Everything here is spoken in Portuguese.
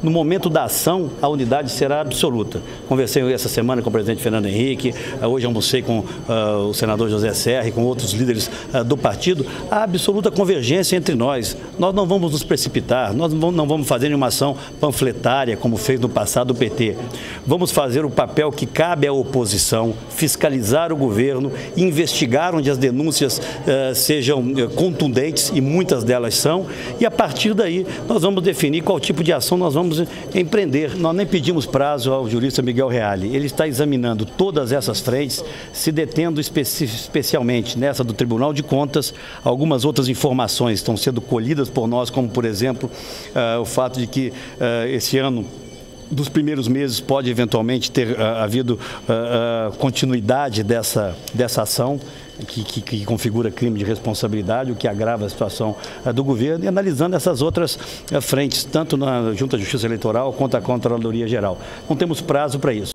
no momento da ação, a unidade será absoluta. Conversei essa semana com o presidente Fernando Henrique, hoje almocei com o senador José Serra e com outros líderes do partido. Há absoluta convergência entre nós. Nós não vamos nos precipitar, nós não vamos fazer nenhuma ação panfletária, como fez no passado o PT. Vamos fazer o papel que cabe à oposição, fiscalizar o governo, investigar onde as denúncias sejam contundentes, e muitas delas são, e a partir daí nós vamos definir qual tipo de ação nós vamos empreender. Nós nem pedimos prazo ao jurista Miguel Reale. Ele está examinando todas essas frentes, se detendo especialmente nessa do Tribunal de Contas. Algumas outras informações estão sendo colhidas por nós, como, por exemplo, o fato de que esse ano, dos primeiros meses, pode eventualmente ter havido continuidade dessa ação, que configura crime de responsabilidade, o que agrava a situação do governo, e analisando essas outras frentes, tanto na Junta de Justiça Eleitoral quanto a Controladoria Geral. Não temos prazo para isso.